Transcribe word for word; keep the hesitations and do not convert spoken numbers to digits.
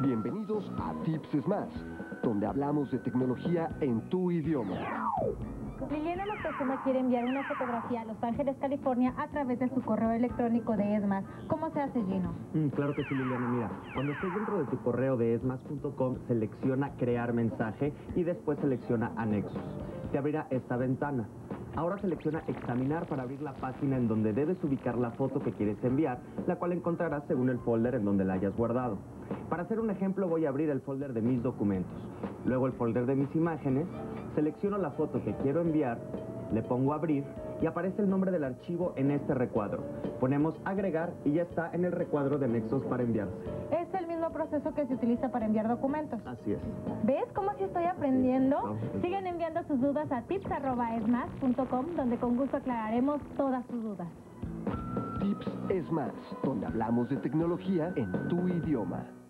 Bienvenidos a Tips es Más, donde hablamos de tecnología en tu idioma. Liliana Moctezuma quiere enviar una fotografía a Los Ángeles, California, a través de su correo electrónico de ESMAS. ¿Cómo se hace, Gino? Mm, claro que sí, Liliana. Mira, cuando estés dentro de tu correo de esmas punto com, selecciona crear mensaje y después selecciona anexos. Te abrirá esta ventana. Ahora selecciona examinar para abrir la página en donde debes ubicar la foto que quieres enviar, la cual encontrarás según el folder en donde la hayas guardado. Para hacer un ejemplo, voy a abrir el folder de mis documentos, luego el folder de mis imágenes, selecciono la foto que quiero enviar, le pongo abrir y aparece el nombre del archivo en este recuadro. Ponemos agregar y ya está en el recuadro de anexos para enviarse. Es el mismo proceso que se utiliza para enviar documentos. Así es. ¿Ves cómo sí estoy aprendiendo? Sí, no, Sigan enviando sus dudas a tips arroba esmas punto com, donde con gusto aclararemos todas sus dudas. Tips es Más, donde hablamos de tecnología en tu idioma.